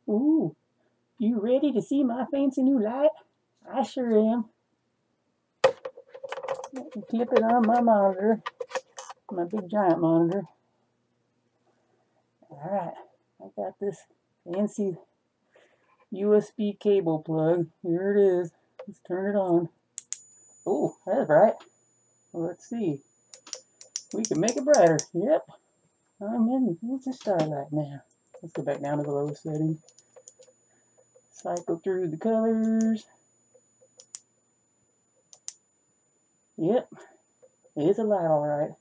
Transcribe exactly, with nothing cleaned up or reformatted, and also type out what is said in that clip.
Ooh, you ready to see my fancy new light? I sure am. Clip it on my monitor, my big giant monitor. Alright, I got this fancy U S B cable plug. Here it is. Let's turn it on. Oh, that's bright. Well, let's see. We can make it brighter. Yep. I'm in. It's a starlight now. Let's go back down to the low setting. Cycle through the colors. Yep. It's a light, alright.